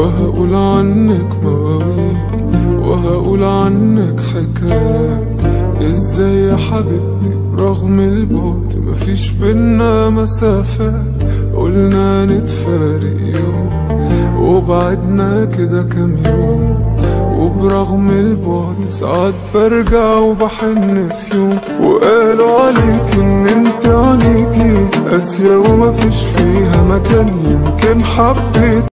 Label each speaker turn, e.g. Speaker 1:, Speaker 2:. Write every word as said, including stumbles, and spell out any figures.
Speaker 1: وهقول عنك مواويل وهقول عنك حكايات. ازاي يا حبيبتي رغم البعد مفيش بينا مسافات، قلنا نتفارق يوم وبعدنا كده كام يوم، وبرغم البعد ساعات برجع وبحن في يوم. وقالوا عليك ان انت عينيكي قاسية ومفيش فيها مكان، يمكن حبيت